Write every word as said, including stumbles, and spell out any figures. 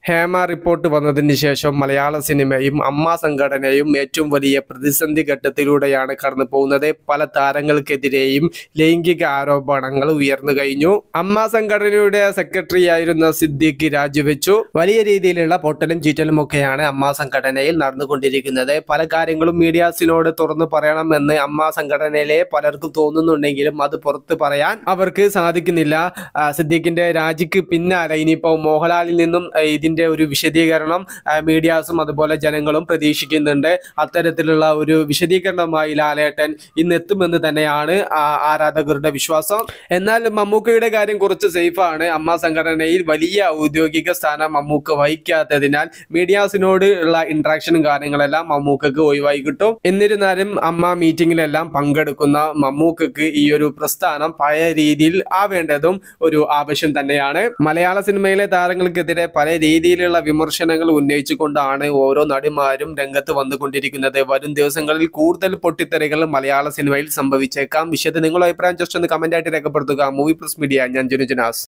Hema report വന്നതിന് ശേഷം മലയാള സിനിമയും അമ്മ സംഘടനയും ഏറ്റവും വലിയ പ്രതിസന്ധി ഘട്ടത്തിലൂടെയാണ് കടന്നു പോകുന്നത്. പല താരങ്ങൾക്കെതിരെയും ലൈംഗിക ആരോപണങ്ങൾ ഉയർന്നു കഴിഞ്ഞു. അമ്മ സംഘടനയുടെ സെക്രട്ടറി ആയിരുന്ന സിദ്ദീഖ് രാജിവെച്ചു. വലിയ രീതിയിലുള്ള പൊട്ടലും ചീറ്റലും ഒക്കെയാണ് അമ്മ സംഘടനയിൽ നടന്നുകൊണ്ടിരിക്കുന്നത്. പല കാര്യങ്ങളും മീഡിയാസിനോട് തുറന്നു പറയണമെന്ന് അമ്മ സംഘടനയിലെ പലർക്കും തോന്നുന്നുണ്ടെങ്കിലും അത് പുറത്ത് പറയാൻ അവർക്ക് സാധിക്കുന്നില്ല. സിദ്ദീഖിന്റെ രാജിക്ക് പിന്നാലെ ഇനിയിപ്പോൾ മോഹൻലാലിൽ നിന്നും ഇതിന്റെ ഒരു വിശദീകരണം മീഡിയാസും അതുപോലെ ജനങ്ങളും പ്രതീക്ഷിക്കുന്നുണ്ട്. അത്തരത്തിലുള്ള ഒരു വിശദീകരണമായി ലാലേട്ടൻ ഇന്ന് എത്തുമെന്ന് തന്നെയാണ് ആരാധകരുടെ വിശ്വാസം. എന്നാൽ മമ്മൂക്കയുടെ കാര്യം കുറച്ച് സേഫാണ്. അമ്മ സംഘടനയിൽ വലിയ ഔദ്യോഗിക സ്ഥാനം മമ്മൂക്ക വഹിക്കാത്തതിനാൽ മീഡിയാസിനോട് ഉള്ള ഇന്ററാക്ഷനും കാര്യങ്ങളെല്ലാം മമ്മൂക്കക്ക് ഒഴിവായി കിട്ടും. എന്നിരുന്നാലും അമ്മ മീറ്റിംഗിലെല്ലാം പങ്കെടുക്കുന്ന മമ്മൂക്കക്ക് ഈ ഒരു പ്രസ്ഥാനം പഴയ രീതിയിൽ ആവേണ്ടതും ഒരു ആവശ്യം തന്നെയാണ്. മലയാള സിനിമയിലെ താരങ്ങൾക്കെതിരെ പല രീതിയിലുള്ള വിമർശനങ്ങൾ ഉന്നയിച്ചുകൊണ്ടാണ് ഓരോ നടിമാരും രംഗത്ത് വന്നുകൊണ്ടിരിക്കുന്നത്. വരും ദിവസങ്ങളിൽ കൂടുതൽ പൊട്ടിത്തെറികൾ മലയാള സിനിമയിൽ സംഭവിച്ചേക്കാം. വിഷയത്തിൽ നിങ്ങളുടെ അഭിപ്രായം ജസ്റ്റ് ഒന്ന് കമന്റ് ആയിട്ട് രേഖപ്പെടുത്തുക. മൂവി പ്ലസ് മീഡിയ, ഞാൻ ജുനുജനാസ്.